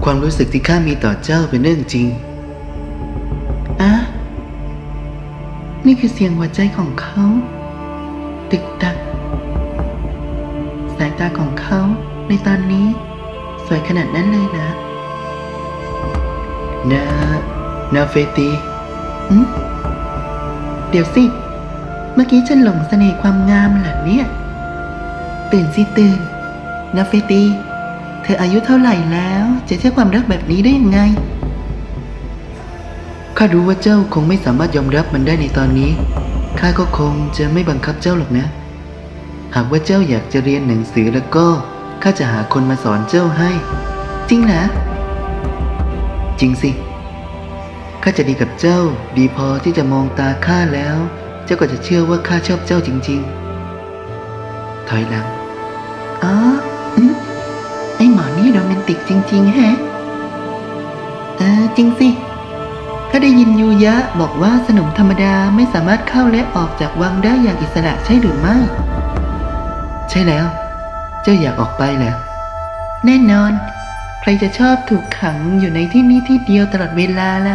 ความรู้สึกที่ข้ามีต่อเจ้าเป็นเรื่องจริงนี่คือเสียงหัวใจของเขาตึกตักสายตาของเขาในตอนนี้สวยขนาดนั้นเลยนะนาเฟตีเดี๋ยวสิเมื่อกี้ฉันหลงเสน่ห์ความงามเหรอเนี่ยตื่นสิตื่นนาเฟตีเธออายุเท่าไหร่แล้วจะเชื่อความรักแบบนี้ได้ยังไงข้ารู้ว่าเจ้าคงไม่สามารถยอมรับมันได้ในตอนนี้ข้าก็คงจะไม่บังคับเจ้าหรอกนะหากว่าเจ้าอยากจะเรียนหนังสือแล้วก็ข้าจะหาคนมาสอนเจ้าให้จริงเหรอจริงสิข้าจะดีกับเจ้าดีพอที่จะมองตาข้าแล้วเจ้าก็จะเชื่อว่าข้าชอบเจ้าจริงๆถอยหลังไอ้หมอนี่โรแมนติกจริงๆแฮะจริงสิข้าได้ยินยูยะบอกว่าสนมธรรมดาไม่สามารถเข้าและออกจากวังได้อย่างอิสระใช่หรือไม่ใช่แล้วเจ้าอยากออกไปเหรอแน่นอนใครจะชอบถูกขังอยู่ในที่นี้ที่เดียวตลอดเวลาล่ะ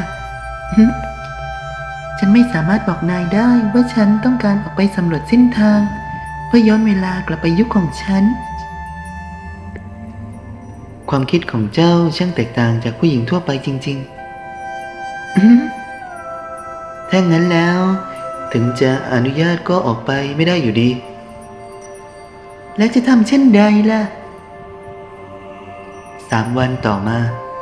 ฉันไม่สามารถบอกนายได้ว่าฉันต้องการออกไปสำรวจเส้นทางเพื่อย้อนเวลากลับไปยุคของฉันความคิดของเจ้าช่างแตกต่างจากผู้หญิงทั่วไปจริงๆถ้างั้นแล้วถึงจะอนุญาตก็ออกไปไม่ได้อยู่ดีแล้วจะทำเช่นใดล่ะ 3 วันต่อมา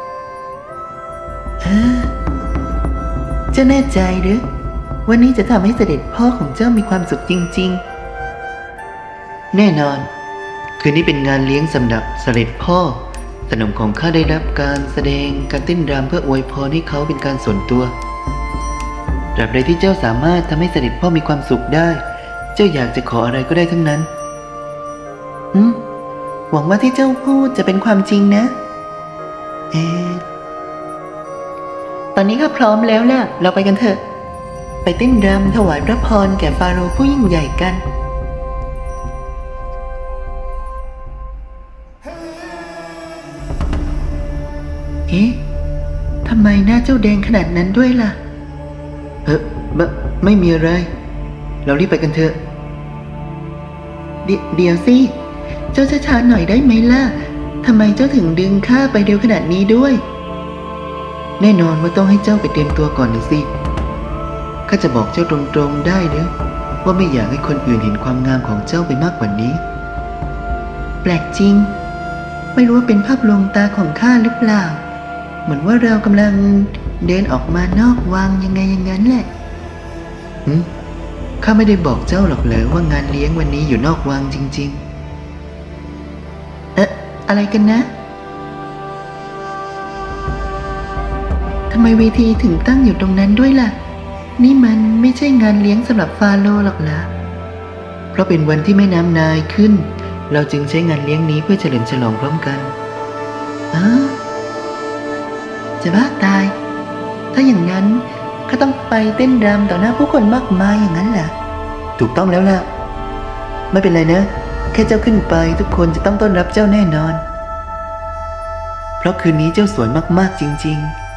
เจ้าแน่ใจหรือวันนี้จะทำให้เสด็จพ่อของเจ้ามีความสุขจริงๆแน่นอนคืนนี้เป็นงานเลี้ยงสำหรับเสด็จพ่อสนมของข้าได้รับการแสดงการเต้นรำเพื่ออวยพรให้เขาเป็นการส่วนตัวตราบใดที่เจ้าสามารถทำให้เสด็จพ่อมีความสุขได้เจ้าอยากจะขออะไรก็ได้ทั้งนั้นหวังว่าที่เจ้าพูดจะเป็นความจริงนะตอนนี้ก็พร้อมแล้วล่ะเราไปกันเถอะไปเต้นรำถวายพระพรแก่ฟาโรห์ผู้ยิ่งใหญ่กันทำไมหน้าเจ้าแดงขนาดนั้นด้วยล่ะไม่มีอะไรเรารีบไปกันเถอะเดี๋ยวสิเจ้าช้าๆหน่อยได้ไหมล่ะทำไมเจ้าถึงดึงข้าไปเร็วขนาดนี้ด้วยแน่นอนว่าต้องให้เจ้าไปเตรียมตัวก่อนหรือสิข้าจะบอกเจ้าตรงๆได้หรือว่าไม่อยากให้คนอื่นเห็นความงามของเจ้าไปมากกว่านี้แปลกจริงไม่รู้ว่าเป็นภาพลวงตาของข้าหรือเปล่าเหมือนว่าเรากำลังเดินออกมานอกวังยังไงอย่างนั้นแหละข้าไม่ได้บอกเจ้าหรอกเหรอว่างานเลี้ยงวันนี้อยู่นอกวังจริงๆอะไรกันนะทำไมเวทีถึงตั้งอยู่ตรงนั้นด้วยล่ะนี่มันไม่ใช่งานเลี้ยงสำหรับฟาโรห์หรอกนะเพราะเป็นวันที่แม่น้ำไนล์ขึ้นเราจึงใช้งานเลี้ยงนี้เพื่อเฉลิมฉลองพร้อมกันจะบ้าตายถ้าอย่างนั้นข้าต้องไปเต้นรำต่อหน้าผู้คนมากมายอย่างนั้นเหรอถูกต้องแล้วล่ะไม่เป็นไรนะแค่เจ้าขึ้นไปทุกคนจะต้องต้อนรับเจ้าแน่นอนเพราะคืนนี้เจ้าสวยมากๆจริง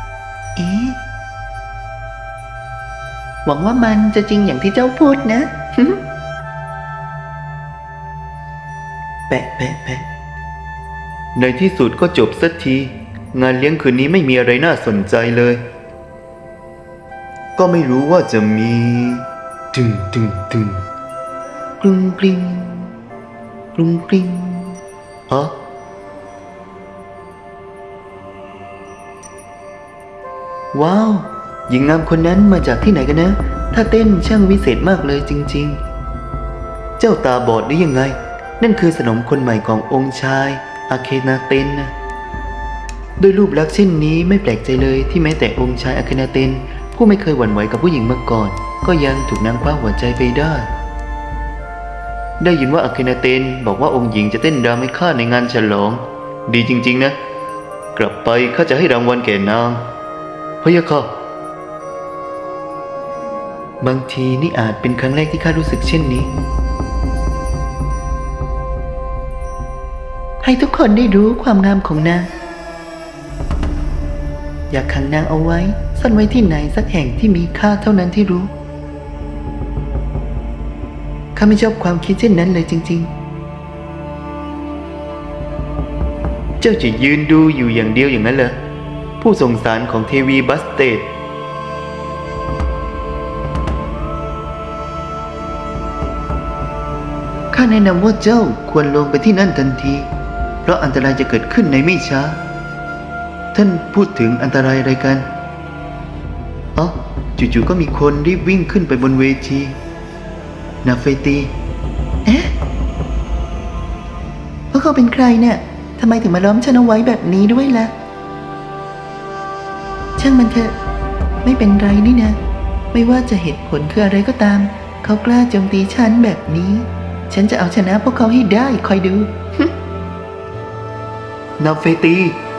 หวังว่ามันจะจริงอย่างที่เจ้าพูดนะแปะในที่สุดก็จบสักทีงานเลี้ยงคืนนี้ไม่มีอะไรน่าสนใจเลยก็ไม่รู้ว่าจะมีกรุงกริงว้าวหญิงงามคนนั้นมาจากที่ไหนกันนะถ้าเต้นช่างวิเศษมากเลยจริงๆเจ้าตาบอดได้ยังไงนั่นคือสนมคนใหม่ขององค์ชายอาเคนาเตนนะด้วยรูปลักษณ์เช่นนี้ไม่แปลกใจเลยที่แม้แต่องค์ชายอาเคนาเตนผู้ไม่เคยหวั่นไหวกับผู้หญิงมาก่อนก็ยังถูกนางคว้าหัวใจไปได้ยินว่าอาเคนาเตนบอกว่าองค์หญิงจะเต้นรำให้ข้าในงานฉลองดีจริงๆนะกลับไปข้าจะให้รางวัลแก่นางพะยะค่ะบางทีนี่อาจเป็นครั้งแรกที่ข้ารู้สึกเช่นนี้ให้ทุกคนได้รู้ความงามของนางอยากขังนางเอาไว้ซ่อนไว้ที่ไหนสักแห่งที่มีค่าเท่านั้นที่รู้ข้าไม่ชอบความคิดเช่นนั้นเลยจริงๆเจ้าจะยืนดูอยู่อย่างเดียวอย่างนั้นเหรอผู้ส่งสารของเทวีบัสเตดข้าแนะนำว่าเจ้าควรลงไปที่นั่นทันทีเพราะอันตรายจะเกิดขึ้นในไม่ช้าท่านพูดถึงอันตรายอะไรกันอ๋อจู่ๆก็มีคนรีบวิ่งขึ้นไปบนเวทีนาเฟตีพวกเขาเป็นใครเนี่ยทำไมถึงมาล้อมฉันเอาไว้แบบนี้ด้วยล่ะช่างมันเถอะไม่เป็นไรนี่นะไม่ว่าจะเหตุผลคืออะไรก็ตามเขากล้าโจมตีฉันแบบนี้ฉันจะเอาชนะพวกเขาให้ได้คอยดูนาเฟตี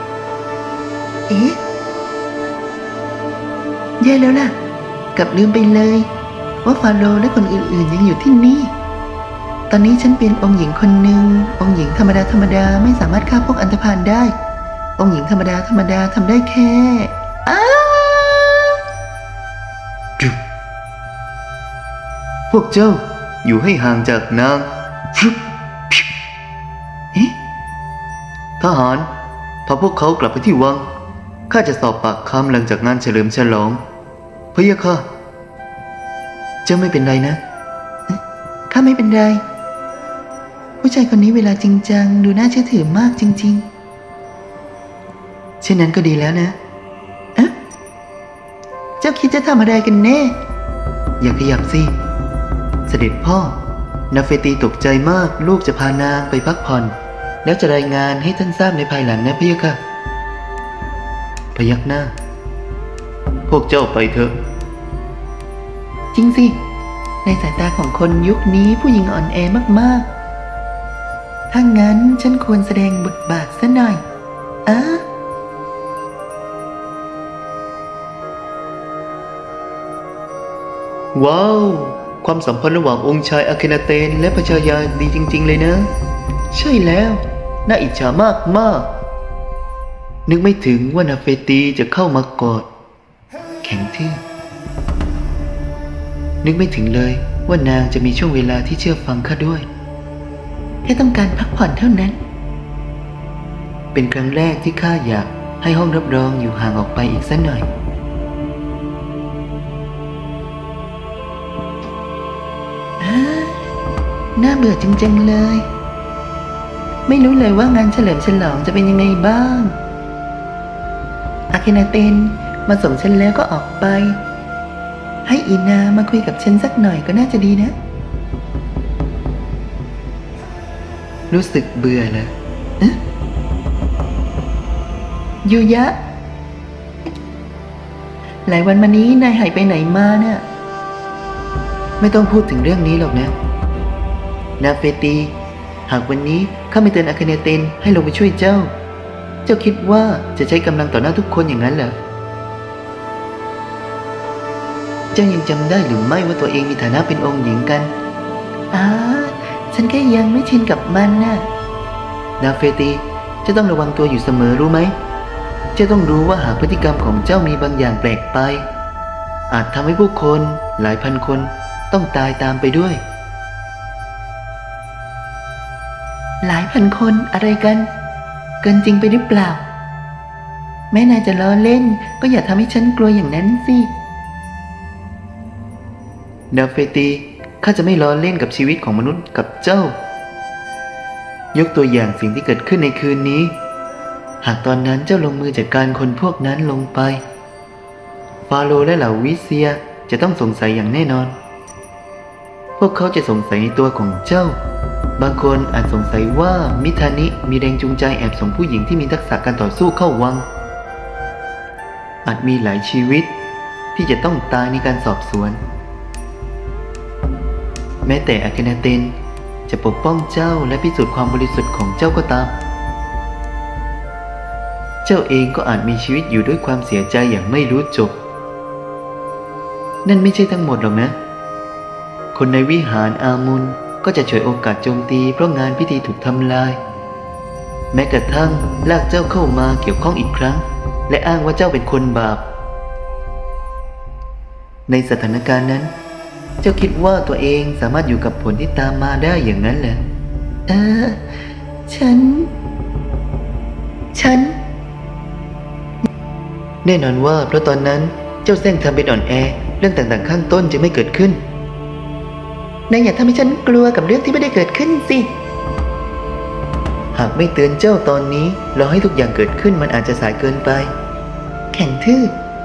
แย่แล้วล่ะกลับลืมไปเลยว่าฟาโรห์และคนอื่นๆยังอยู่ที่นี่ตอนนี้ฉันเป็นองค์หญิงคนหนึ่งองค์หญิงธรรมดาไม่สามารถฆ่าพวกอันธพาลได้องค์หญิงธรรมดาทำได้แค่พวกเจ้าอยู่ให้ห่างจากนางทหารพาพวกเขากลับไปที่วังข้าจะสอบปากคำหลังจากงานเฉลิมฉลองพะยะค่ะเจ้าไม่เป็นไรนะข้าไม่เป็นไรผู้ชายคนนี้เวลาจริงจังดูน่าเชื่อถือมากจริงๆเช่นนั้นก็ดีแล้วนะเจ้าคิดจะทำอะไรกันแน่อย่าขยับสิเสด็จพ่อนาเฟตีตกใจมากลูกจะพานางไปพักผ่อนแล้วจะรายงานให้ท่านทราบในภายหลังนะพะยะค่ะพยักหน้าพวกเจ้าไปเถอะจริงสิในสายตาของคนยุคนี้ผู้หญิงอ่อนแอมากๆถ้างั้นฉันควรแสดงบทบาทซะหน่อยว้าวความสัมพันธ์ระหว่างองค์ชายอาเคนาเตนและพระชายาดีจริงๆเลยนะใช่แล้วน่าอิจฉามากนึกไม่ถึงว่านาเฟตีจะเข้ามากอดแข็งทื่อนึกไม่ถึงเลยว่านางจะมีช่วงเวลาที่เชื่อฟังข้าด้วยแค่ต้องการพักผ่อนเท่านั้นเป็นครั้งแรกที่ข้าอยากให้ห้องรับรองอยู่ห่างออกไปอีกสักหน่อยน่าเบื่อจริงๆเลยไม่รู้เลยว่างานเฉลิมฉลองจะเป็นยังไงบ้างอาเคนาเตนมาส่งฉันแล้วก็ออกไปให้อีนามาคุยกับฉันสักหน่อยก็น่าจะดีนะรู้สึกเบื่อเลยยูยะหลายวันมานี้นายหายไปไหนมาเนี่ยไม่ต้องพูดถึงเรื่องนี้หรอกนะนาเฟตีหากวันนี้ข้าไม่เตือนอาเคเนเตนให้ลงไปช่วยเจ้าคิดว่าจะใช้กำลังต่อหน้าทุกคนอย่างนั้นเหรอเจ้ายังจำได้หรือไม่ว่าตัวเองมีฐานะเป็นองค์หญิงกันฉันแค่ยังไม่ชินกับมันน่ะนาเฟตีจะต้องระวังตัวอยู่เสมอรู้ไหมเจ้าต้องรู้ว่าหากพฤติกรรมของเจ้ามีบางอย่างแปลกไปอาจทำให้ผู้คนหลายพันคนต้องตายตามไปด้วยหลายพันคนอะไรกันเกินจริงไปหรือเปล่าแม่นายจะล้อเล่นก็อย่าทำให้ฉันกลัวอย่างนั้นสินาเฟตีข้าจะไม่ล้อเล่นกับชีวิตของมนุษย์กับเจ้ายกตัวอย่างสิ่งที่เกิดขึ้นในคืนนี้หากตอนนั้นเจ้าลงมือจัดการคนพวกนั้นลงไปฟาโรห์และเหล่าวิเซียจะต้องสงสัยอย่างแน่นอนพวกเขาจะสงสัยในตัวของเจ้าบางคนอาจสงสัยว่ามิทานิมีแรงจูงใจแอบส่งผู้หญิงที่มีทักษะการต่อสู้เข้าวังอาจมีหลายชีวิตที่จะต้องตายในการสอบสวนแม้แต่อาเคนาเตนจะปกป้องเจ้าและพิสูจน์ความบริสุทธิ์ของเจ้าก็ตามเจ้าเองก็อาจมีชีวิตอยู่ด้วยความเสียใจอย่างไม่รู้จบนั่นไม่ใช่ทั้งหมดหรอกนะคนในวิหารอามุนก็จะฉวยโอกาสโจมตีเพราะงานพิธีถูกทำลายแม้กระทั่งลากเจ้าเข้ามาเกี่ยวข้องอีกครั้งและอ้างว่าเจ้าเป็นคนบาปในสถานการณ์นั้นเจ้าคิดว่าตัวเองสามารถอยู่กับผลที่ตามมาได้อย่างนั้นเหรอฉันแน่นอนว่าเพราะตอนนั้นเจ้าเส้งทำเป็นอ่อนแอเรื่องต่างๆข้างต้นจะไม่เกิดขึ้นนายอย่าทำให้ฉันกลัวกับเรื่องที่ไม่ได้เกิดขึ้นสิหากไม่เตือนเจ้าตอนนี้รอให้ทุกอย่างเกิดขึ้นมันอาจจะสายเกินไปแข็งทื่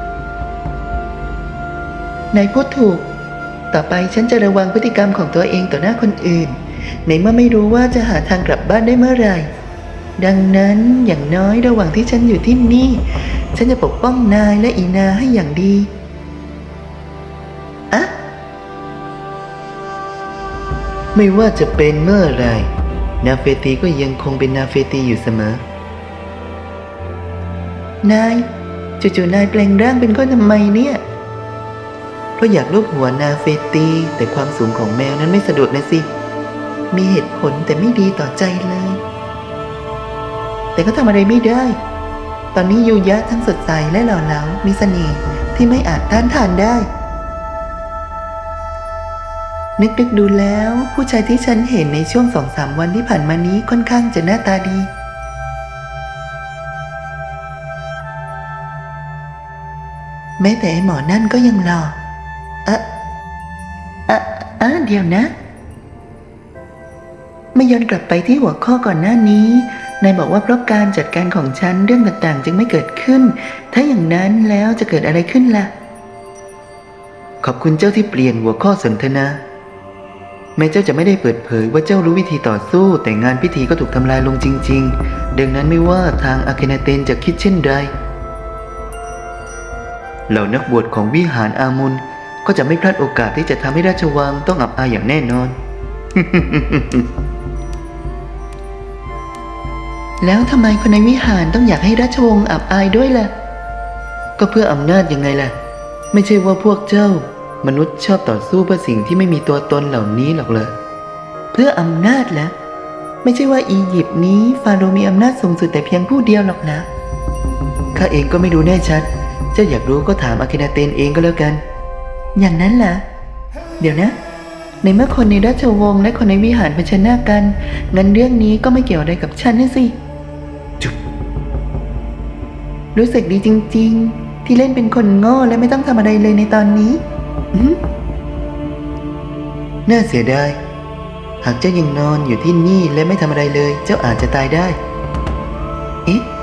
อนายพูดถูกต่อไปฉันจะระวังพฤติกรรมของตัวเองต่อหน้าคนอื่นในเมื่อไม่รู้ว่าจะหาทางกลับบ้านได้เมื่อไหร่ดังนั้นอย่างน้อยระหว่างที่ฉันอยู่ที่นี่ฉันจะปกป้องนายและอีนาให้อย่างดีไม่ว่าจะเป็นเมื่อไรนาเฟตีก็ยังคงเป็นนาเฟตีอยู่เสมอนายจู่ๆนายแปลงร่างเป็นคนทำไมเนี่ยเพราะอยากลูบหัวนาเฟตีแต่ความสูงของแมวนั้นไม่สะดวกนะสิมีเหตุผลแต่ไม่ดีต่อใจเลยแต่ก็ทำอะไรไม่ได้ตอนนี้ยูยะทั้งสดใสและหล่อเหลามีเสน่ห์ที่ไม่อาจต้านทานได้นึกดูแล้วผู้ชายที่ฉันเห็นในช่วง 2-3 วันที่ผ่านมานี้ค่อนข้างจะหน้าตาดีแม้แต่ไอ้หมอนั่นก็ยังหล่อเดี๋ยวนะไม่ย้อนกลับไปที่หัวข้อก่อนหน้านี้นายบอกว่าเพราะการจัดการของฉันเรื่องต่างๆจึงไม่เกิดขึ้นถ้าอย่างนั้นแล้วจะเกิดอะไรขึ้นล่ะขอบคุณเจ้าที่เปลี่ยนหัวข้อสนทนาแม้เจ้าจะไม่ได้เปิดเผยว่าเจ้ารู้วิธีต่อสู้แต่งานพิธีก็ถูกทำลายลงจริงๆดังนั้นไม่ว่าทางอาเคนาเตนจะคิดเช่นใดเหล่านักบวชของวิหารอามุนก็จะไม่พลาดโอกาสที่จะทำให้ราชวังต้องอับอายอย่างแน่นอนแล้วทำไมคนในวิหารต้องอยากให้ราชวงศ์อับอายด้วยล่ะก็เพื่ออำนาจยังไงล่ะไม่ใช่ว่าพวกเจ้ามนุษย์ชอบต่อสู้เพื่อสิ่งที่ไม่มีตัวตนเหล่านี้หรอกเลยเพื่ออำนาจแล้วไม่ใช่ว่าอียิปต์นี้ฟาโรห์มีอำนาจสูงสุดแต่เพียงผู้เดียวหรอกนะข้าเองก็ไม่รู้แน่ชัดเจ้าอยากรู้ก็ถามอาเคนาเตนเองก็แล้วกันอย่างนั้นล่ะเดี๋ยวนะในเมื่อคนในราชวงศ์และคนในวิหารเผชิญหน้ากันงั้นเรื่องนี้ก็ไม่เกี่ยวอะไรกับฉันนะสิจุ๊บรู้สึกดีจริงๆที่เล่นเป็นคนโง่และไม่ต้องทำอะไรเลยในตอนนี้น่าเสียดายหากเจ้ายังนอนอยู่ที่นี่และไม่ทำอะไรเลยเจ้าอาจจะตายได้เอ๊ะ